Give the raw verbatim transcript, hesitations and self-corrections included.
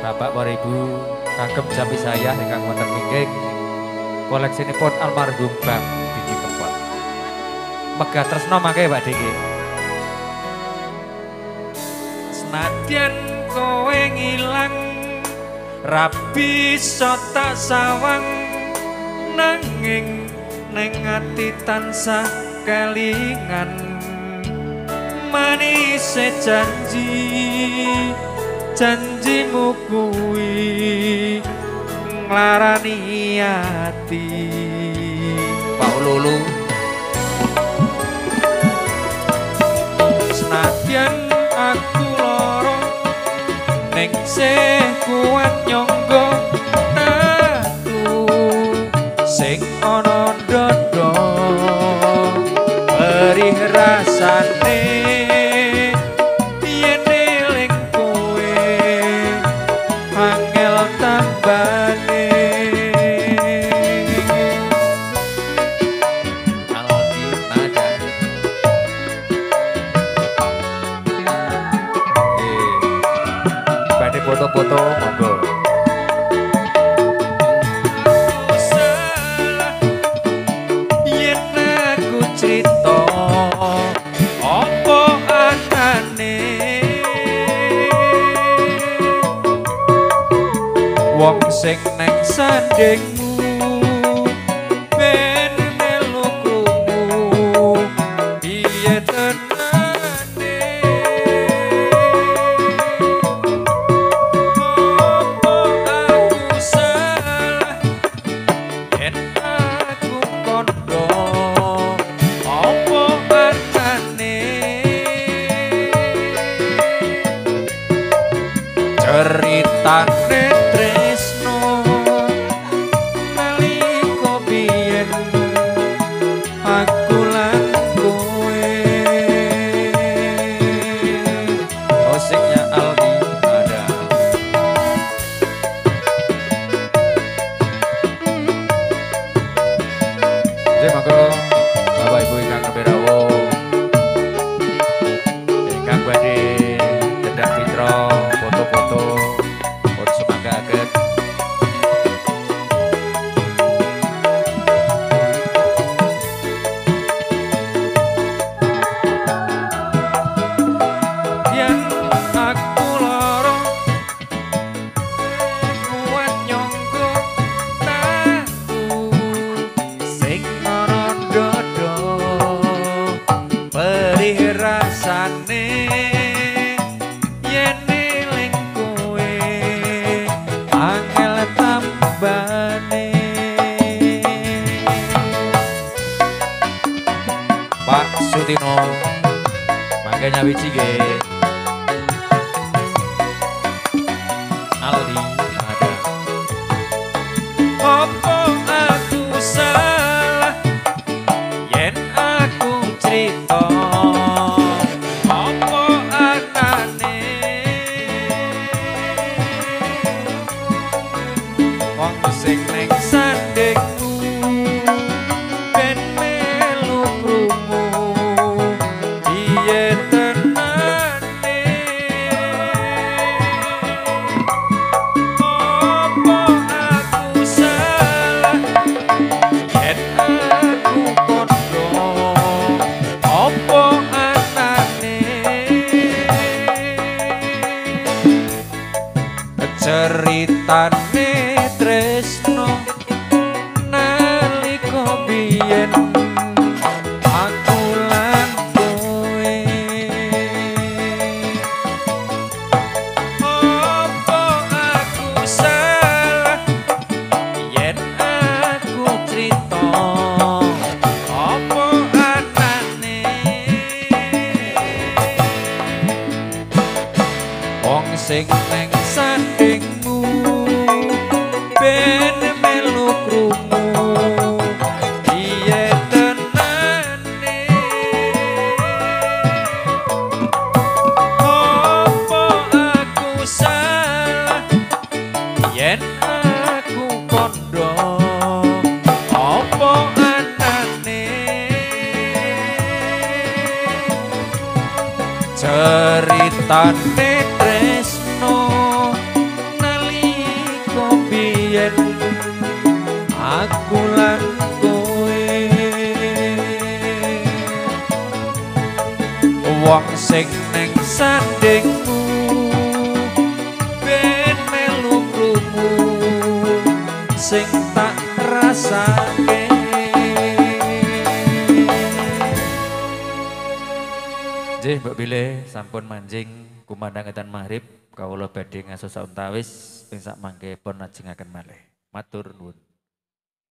Bapak para Ibu kagem jami saya ingkang wonten wingking koleksinipun almarhum Bang Didi Kempot. Megah tresna mangke Pak Diki. Senadyan kowe ngilang rabi tak sawang nanging ning ati tansah kelingan manis janji janjimu kuwi nglarani ati Pak Lulu. Senadyan aku loro ning sih kuat nyangga tatu sing ana ndodho perih rasane yen eling kowe angel tambane aldi nada eh badhe foto-foto monggo. Wong sing neng sandingmu ben melu krungu piye tenane opo aku salah yen aku kondo opo artane ceritane aku lan kowe musiknya Aldi ada jadi monggo Bapak Ibu ingkang kepirawo ingkang badhe dedang fitro foto-foto pun semanggaken rasane yen eling kowe angel tambane Pak Sutino mangga nyawiji nggih Aldi ada opo aku salah yen aku cerita sing neng sandingmu ben melu krungu piye tenane opo aku salah yen aku kondo opo anane ceritane tresno nalika biyen aku lan kowe opo aku salah yen aku crita opo anane wong sing neng sandingmu ben melu krungu piye tenane opo aku salah yen aku kondo opo anane ceritane tresno wong sing neng sandingmu ben melu krungu sing tak rasake. Nggih Mbak Bile sampun manjing kumandhang edan maghrib kawula badhe ngaso sauntawis ing sak mangke pun lajengaken malih. Matur nuwun.